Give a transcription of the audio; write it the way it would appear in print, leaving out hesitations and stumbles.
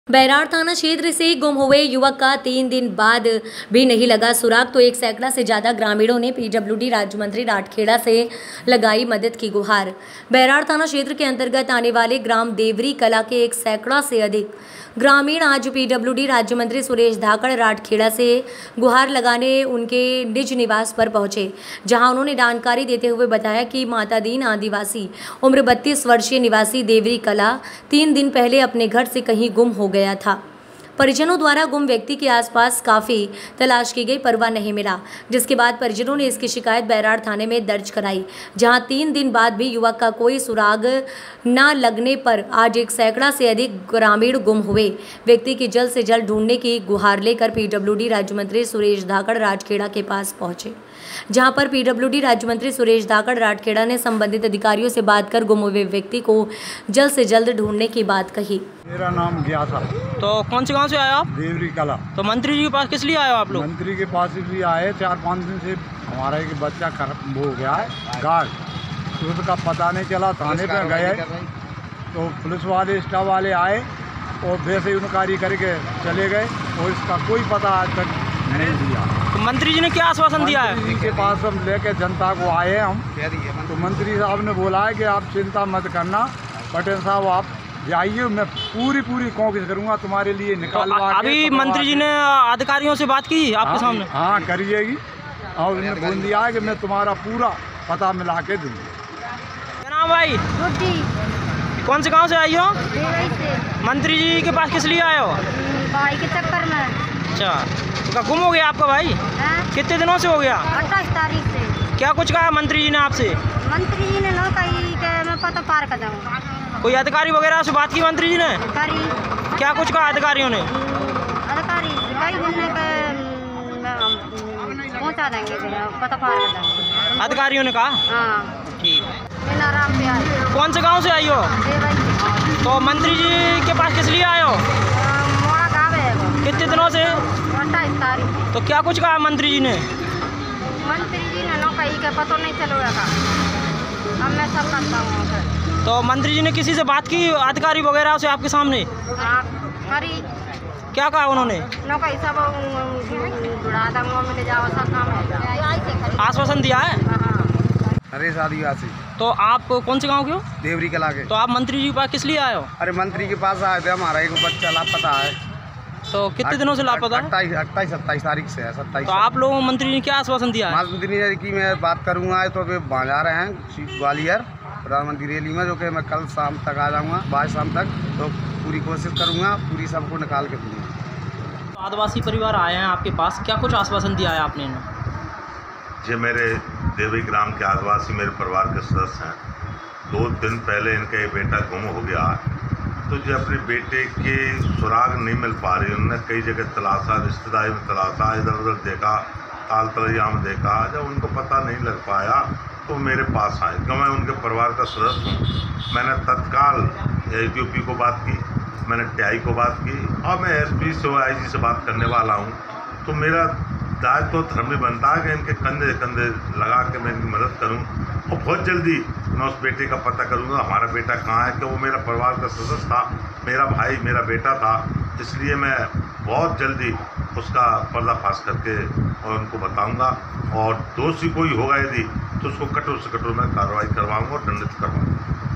बैराड़ थाना क्षेत्र से गुम हुए युवक का 3 दिन बाद भी नहीं लगा सुराग, तो 1 सैकड़ा से ज़्यादा ग्रामीणों ने पीडब्ल्यूडी राज्य मंत्री राठखेड़ा से लगाई मदद की गुहार। बैराड़ थाना क्षेत्र के अंतर्गत आने वाले ग्राम देवरी कला के 1 सैकड़ा से अधिक ग्रामीण आज पीडब्ल्यूडी राज्य मंत्री सुरेश धाकड़ राठखेड़ा से गुहार लगाने उनके निज निवास पर पहुंचे, जहां उन्होंने जानकारी देते हुए बताया कि मातादीन आदिवासी उम्र 32 वर्षीय निवासी देवरी कला 3 दिन पहले अपने घर से कहीं गुम हो गया था। परिजनों द्वारा गुम व्यक्ति के आसपास काफ़ी तलाश की गई, पर वह नहीं मिला, जिसके बाद परिजनों ने इसकी शिकायत बैराड़ थाने में दर्ज कराई, जहां 3 दिन बाद भी युवक का कोई सुराग न लगने पर आज 1 सैकड़ा से अधिक ग्रामीण गुम हुए व्यक्ति की जल्द से जल्द ढूंढने की गुहार लेकर पीडब्ल्यूडी राज्य मंत्री सुरेश धाकड़ राठखेड़ा के पास पहुंचे, जहां पर पीडब्ल्यूडी राज्य मंत्री सुरेश धाकड़ राठखेड़ा ने संबंधित अधिकारियों से बात कर गुम हुए व्यक्ति को जल्द से जल्द ढूंढने की बात कही। मेरा नाम गया था। तो कौन से गांव से आए आप? देवरी कला। तो मंत्री जी के पास किस लिए आए हो आप लोग? मंत्री के पास इसलिए आए, 4-5 दिन से हमारा एक बच्चा खराब हो गया है गार्ड, तो उसका पता नहीं चला, थाने पे गए तो पुलिस वाले स्टाफ वाले आए और वैसे ही उनकारी करके चले गए और इसका कोई पता आज तक नहीं दिया। तो मंत्री जी ने क्या आश्वासन दिया है? मंत्री जी के पास हम लेके जनता को आए हम, तो मंत्री साहब ने बोला है कि आप चिंता मत करना, पटेल साहब आप जाइए, मैं पूरी कोशिश करूंगा तुम्हारे लिए निकालवा के। अभी मंत्री जी ने अधिकारियों से बात की आपके सामने? हाँ करिएगी, और उन्होंने बोल दिया है कि मैं तुम्हारा पूरा पता मिला के दूँगी। क्या नाम भाई? कौन से गांव से आई हो? मंत्री जी के पास किस लिए आए हो? भाई के चक्कर में। अच्छा, तो गुम हो गया आपका भाई? कितने दिनों से हो गया? 28 तारीख से। क्या कुछ कहा मंत्री जी ने आपसे? मंत्री जी ने कही कि मैं पता पार कर जाऊँगा। कोई अधिकारी वगैरह से बात की मंत्री जी ने? करी। क्या कुछ कहा अधिकारियों ने? अधिकारी कई बोलने पहुँचा देंगे, पता पार कर देंगे अधिकारियों ने कहा? हाँ ठीक। आराम से आई। कौन से गांव से आई हो? तो मंत्री जी के पास किस लिए आए हो? मोड़ा गाँव है। कितने दिनों से? 28 तारीख। तो क्या कुछ कहा मंत्री जी ने? मंत्री जी ने कही कि पता नहीं चलेगा, अब मैं सब करता हूँ। तो मंत्री जी ने किसी से बात की अधिकारी वगैरह से आपके सामने? हाँ करी। क्या कहा उन्होंने? कही सब जुड़ा दूँगा, मिल जाओ, सब काम आश्वासन दिया है? अरे आदिवासी। तो आप कौन से गांव के हो? देवरी कला के। तो आप मंत्री जी के पास किस लिए आए हो? अरे मंत्री के पास आए थे, हमारा एक बच्चा लापता है। तो कितने दिनों से लापता है? 27 तारीख से है। 27। तो आप लोगों मंत्री जी ने क्या आश्वासन दिया है? मंत्री ने की मैं बात करूँगा, तो अभी वहाँ जा रहे हैं ग्वालियर प्रधानमंत्री रैली में, जो कि मैं कल शाम तक आ जाऊँगा, 22 शाम तक, तो पूरी कोशिश करूँगा, पूरी सबको निकाल के दूँगा। तो आदिवासी परिवार आए हैं आपके पास, क्या कुछ आश्वासन दिया है आपने? ये मेरे देवरी ग्राम के आदिवासी मेरे परिवार के सदस्य हैं। 2 दिन पहले इनका बेटा गुम हो गया, तो जो अपने बेटे के सुराग नहीं मिल पा रही, उन्होंने कई जगह तलाशा, रिश्तेदारी में तलाशा, इधर उधर देखा, ताल तलैया में देखा, जब उनको पता नहीं लग पाया तो मेरे पास आए, क्यों मैं उनके परिवार का सदस्य हूँ। मैंने तत्काल ADOP को बात की, मैंने TI को बात की, और मैं SP से IG से बात करने वाला हूँ। तो मेरा दायित्व तो धर्म बनता है कि इनके कंधे कंधे लगा के मैं इनकी मदद करूं, और बहुत जल्दी मैं उस बेटे का पता करूंगा हमारा बेटा कहाँ है, कि वो मेरा परिवार का सदस्य था, मेरा भाई, मेरा बेटा था। इसलिए मैं बहुत जल्दी उसका पर्दाफाश करके और उनको बताऊंगा, और दोषी कोई होगा यदि तो उसको कठोर से कठोर में कार्रवाई करवाऊंगा और दंडित करवाऊंगा।